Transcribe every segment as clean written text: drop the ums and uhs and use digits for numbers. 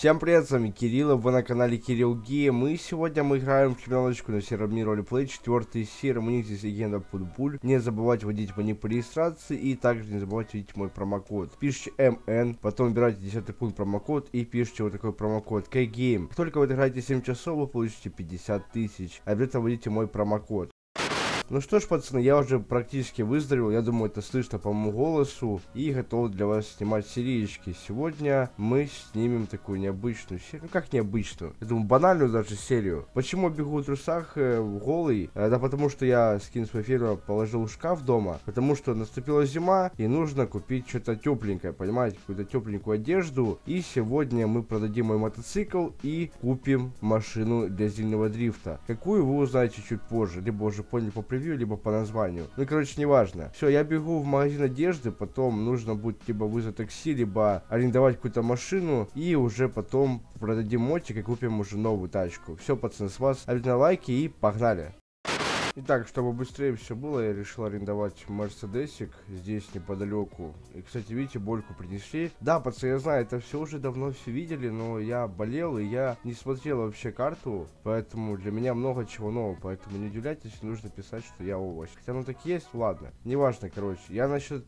Всем привет, с вами Кирилл, вы на канале Кирилл Гейм, и сегодня мы играем в чемпионочку на сервере Мир Ролеплей, 4 серия, у них здесь легенда Путбуль. Не забывайте вводить мои по регистрации, и также не забывайте вводить мой промокод. Пишите МН, потом выбирайте 10 пункт промокод, и пишите вот такой промокод KGame. Как только вы играете 7 часов, вы получите 50 тысяч, обязательно вводите мой промокод. Ну что ж, пацаны, я уже практически выздоровел, я думаю, это слышно по моему голосу, и готов для вас снимать сериечки. Сегодня мы снимем такую необычную серию, ну как необычную, я думаю, банальную даже серию. Почему бегу в трусах голый? Да потому что я скин своей фирмы положил в шкаф дома, потому что наступила зима, и нужно купить что-то тепленькое, понимаете, какую-то тепленькую одежду. И сегодня мы продадим мой мотоцикл и купим машину для зимнего дрифта. Какую вы узнаете чуть позже, либо уже поняли по превью, либо по названию. Ну, короче, неважно. Все, я бегу в магазин одежды, потом нужно будет либо вызвать такси, либо арендовать какую-то машину, и уже потом продадим мотик и купим уже новую тачку. Все, пацаны, с вас обязательно лайки и погнали. Итак, чтобы быстрее все было, я решил арендовать Мерседесик здесь неподалеку. И, кстати, видите, больку принесли. Да, пацаны, я знаю, это все уже давно все видели, но я болел, и я не смотрел вообще карту, поэтому для меня много чего нового, поэтому не удивляйтесь, нужно писать, что я овощ. Хотя оно так есть, ладно, неважно, короче. Я насчет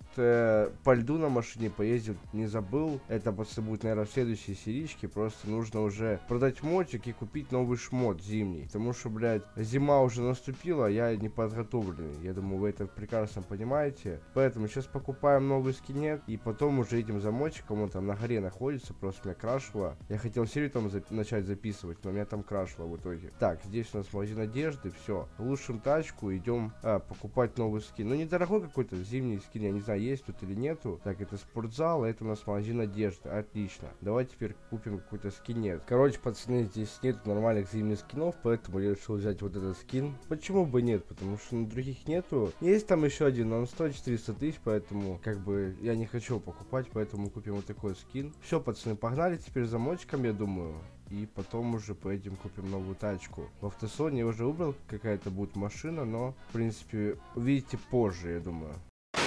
по льду на машине поездил, не забыл, это, пацаны, будет, наверное, в следующей серичке, просто нужно уже продать мотик и купить новый шмот зимний, потому что, блядь, зима уже наступила, я не подготовленный. Я думаю, вы это прекрасно понимаете. Поэтому сейчас покупаем новый скинет. И потом уже едем за мотчиком. Он там на горе находится. Просто меня крашило. Я хотел серию там начать записывать, но меня там крашило в итоге. Так, здесь у нас магазин одежды. Все. Улучшим тачку. Идем покупать новый скин. Ну, недорогой какой-то зимний скин. Я не знаю, есть тут или нету. Так, это спортзал. А это у нас магазин одежды. Отлично. Давай теперь купим какой-то скинет. Короче, пацаны, здесь нет нормальных зимних скинов. Поэтому я решил взять вот этот скин. Почему бы нет, потому что на других нету. Есть там еще один, но он стоит 400 тысяч, поэтому как бы я не хочу покупать, поэтому купим вот такой скин. Все, пацаны, погнали теперь за мотиком, я думаю. И потом уже поедем купим новую тачку. В автосалоне я уже выбрал, какая-то будет машина, но в принципе увидите позже, я думаю.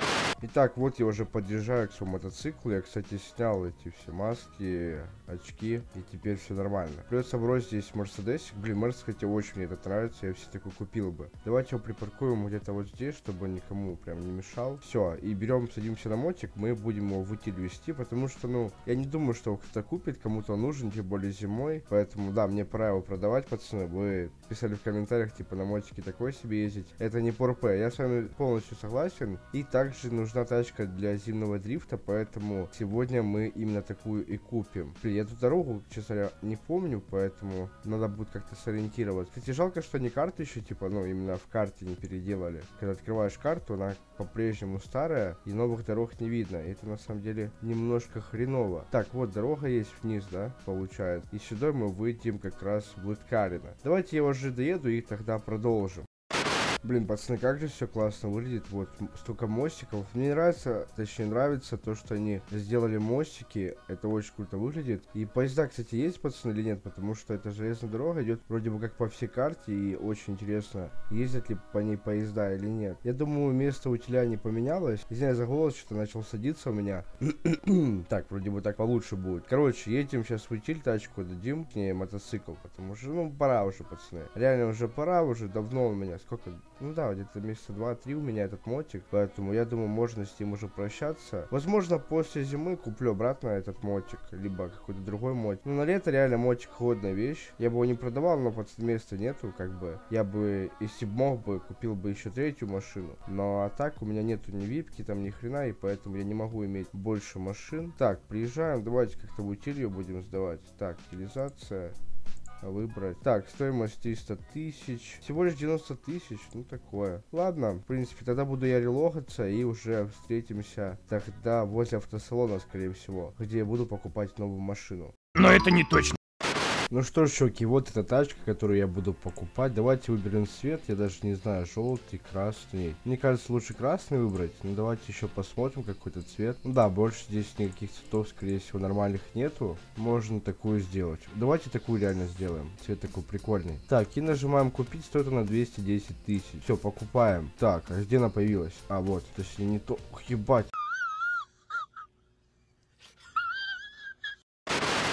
Итак, вот я уже подъезжаю к своему мотоциклу. Я, кстати, снял эти все маски, очки, и теперь все нормально. Придется бросить здесь Мерседесик. Блин, Мерс, хотя очень мне это нравится, я все такой купил бы. Давайте его припаркуем где-то вот здесь, чтобы никому прям не мешал. Все, и берем, садимся на мотик, мы будем его в утиль вести, потому что, ну, я не думаю, что его кто-то купит, кому-то он нужен, тем более зимой. Поэтому, да, мне пора его продавать, пацаны. Вы писали в комментариях, типа, на мотике такой себе ездить. Это не ПРП. Я с вами полностью согласен. И также нужна тачка для зимнего дрифта, поэтому сегодня мы именно такую и купим. Блин, я тут дорогу, честно говоря, не помню, поэтому надо будет как-то сориентироваться. Кстати, жалко, что не карту еще, типа, ну, именно в карте не переделали. Когда открываешь карту, она по-прежнему старая, и новых дорог не видно. И это, на самом деле, немножко хреново. Так, вот, дорога есть вниз, да, получается. И сюда мы выйдем как раз в Лыткарино. Давайте я уже доеду и тогда продолжим. Блин, пацаны, как же все классно выглядит, вот, столько мостиков. Мне нравится, точнее нравится то, что они сделали мостики, это очень круто выглядит. И поезда, кстати, есть, пацаны, или нет, потому что эта железная дорога идет вроде бы как по всей карте, и очень интересно, ездят ли по ней поезда или нет. Я думаю, место утиля не поменялось. Извиняюсь за голос, что-то начал садиться у меня. Так, вроде бы так получше будет. Короче, едем сейчас в утиль, тачку дадим, к ней мотоцикл, потому что, ну, пора уже, пацаны. Реально уже пора, уже давно у меня, сколько... Ну да, где-то месяца 2-3 у меня этот мотик, поэтому я думаю, можно с ним уже прощаться. Возможно, после зимы куплю обратно этот мотик, либо какой-то другой мотик. Ну, на лето реально мотик ходная вещь. Я бы его не продавал, но под места нету, как бы. Я бы, если бы мог бы, купил бы еще третью машину. Но а так у меня нету ни випки, там ни хрена, и поэтому я не могу иметь больше машин. Так, приезжаем, давайте как-то в утилью будем сдавать. Так, утилизация. Выбрать. Так, стоимость 300 тысяч. Всего лишь 90 тысяч. Ну, такое. Ладно, в принципе, тогда буду я релогаться и уже встретимся тогда возле автосалона, скорее всего, где я буду покупать новую машину. Но это не точно. Ну что ж, чуваки, вот эта тачка, которую я буду покупать. Давайте выберем цвет. Я даже не знаю, желтый, красный. Мне кажется, лучше красный выбрать. Ну давайте еще посмотрим какой-то цвет. Ну да, больше здесь никаких цветов, скорее всего, нормальных нету. Можно такую сделать. Давайте такую реально сделаем. Цвет такой прикольный. Так, и нажимаем купить. Стоит она 210 тысяч. Все, покупаем. Так, а где она появилась? А, вот, точнее не то. Ох, ебать.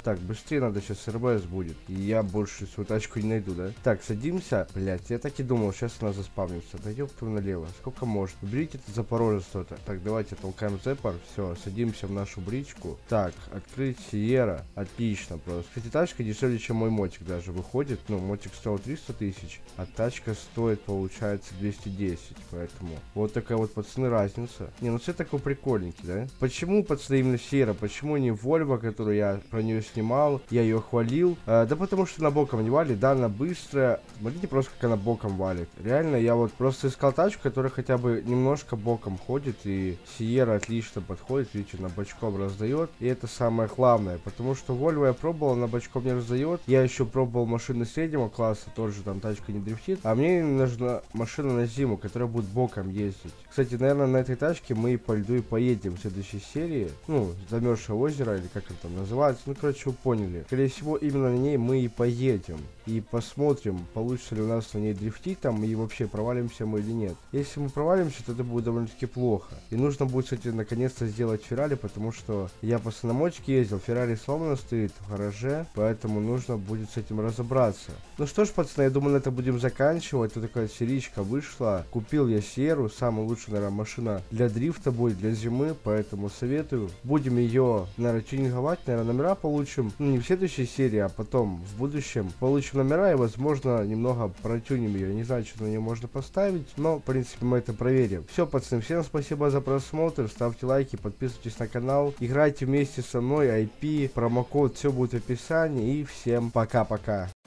Так, быстрее надо, сейчас РБС будет. И я больше свою тачку не найду, да? Так, садимся. Блять, я так и думал, сейчас она заспавнится. Да ёпту налево. Сколько может? Берите это Запорожец что-то. Так, давайте толкаем Зепар. Все, садимся в нашу бричку. Так, открыть Сиера. Отлично просто. Кстати, тачка дешевле, чем мой мотик даже выходит. Ну, мотик стоил 300 тысяч, а тачка стоит, получается, 210. Поэтому вот такая вот, пацаны, разница. Не, ну цвет такой прикольненький, да? Почему, пацаны, именно Сиера? Почему не Вольво, которую я про нее снимал? Я ее хвалил. Да потому что она боком не валит, да, она быстрая. Смотрите просто, как она боком валит. Реально, я вот просто искал тачку, которая хотя бы немножко боком ходит, и Сиера отлично подходит, видите, она бочком раздает, и это самое главное, потому что Volvo я пробовал, она бочком не раздает. Я еще пробовал машины среднего класса, тоже там тачка не дрифтит, а мне нужна машина на зиму, которая будет боком ездить. Кстати, наверное, на этой тачке мы по льду и поедем в следующей серии, ну, Замерзшее озеро, или как это там называется, ну, короче, вы поняли. Скорее всего, именно на ней мы и поедем, и посмотрим, получится ли у нас на ней дрифтить там, и вообще провалимся мы или нет. Если мы провалимся, то это будет довольно-таки плохо, и нужно будет, кстати, наконец-то сделать Феррари, потому что я по мотике ездил, Феррари сломано стоит в гараже, поэтому нужно будет с этим разобраться. Ну что ж, пацаны, я думаю, на это будем заканчивать. Вот такая серичка вышла. Купил я Сиеру, самая лучшая, наверное, машина для дрифта будет, для зимы, поэтому советую. Будем ее, наверное, тюнинговать, наверное, номера получим, ну, не в следующей серии, а потом в будущем получим номера и, возможно, немного протюним ее. Не знаю, что на нее можно поставить, но, в принципе, мы это проверим. Все, пацаны, всем спасибо за просмотр, ставьте лайки, подписывайтесь на канал, играйте вместе со мной, IP, промокод, все будет в описании, и всем пока-пока.